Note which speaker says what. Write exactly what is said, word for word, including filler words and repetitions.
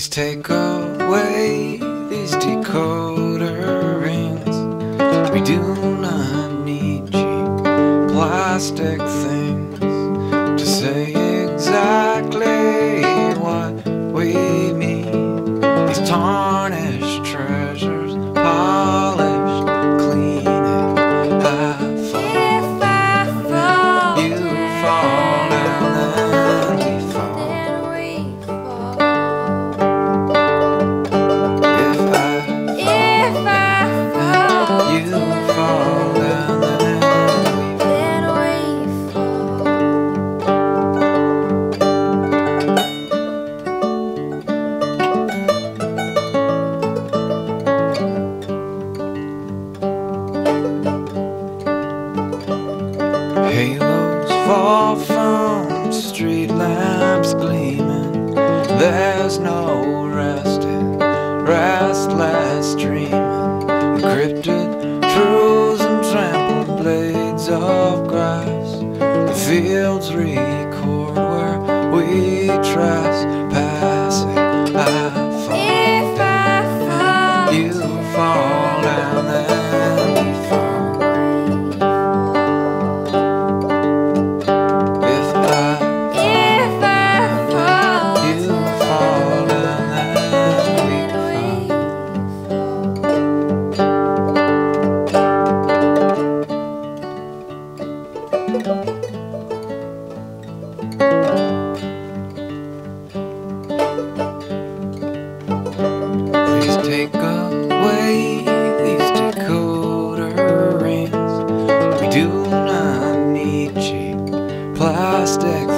Speaker 1: Please take away these decoder rings. We do not need cheap plastic things to say exactly what we mean. These tarnished treasures, polished, clean. If I fall,
Speaker 2: If I fall,
Speaker 1: you fall, and then we fall.
Speaker 2: then we fall.
Speaker 1: If I
Speaker 2: If I fall,
Speaker 1: you fall, and then we fall.
Speaker 2: then we fall.
Speaker 1: Halos fall from street lamps gleaming. There's no resting, restless dreaming. Encrypted truths and trampled blades of grass. The fields record where we trespassing. I fall,
Speaker 2: If I fall,
Speaker 1: you fall, and then we fall. If I
Speaker 2: if I fall,
Speaker 1: You fall, and then we fall. Please take away these decoder rings. We do not need cheap plastic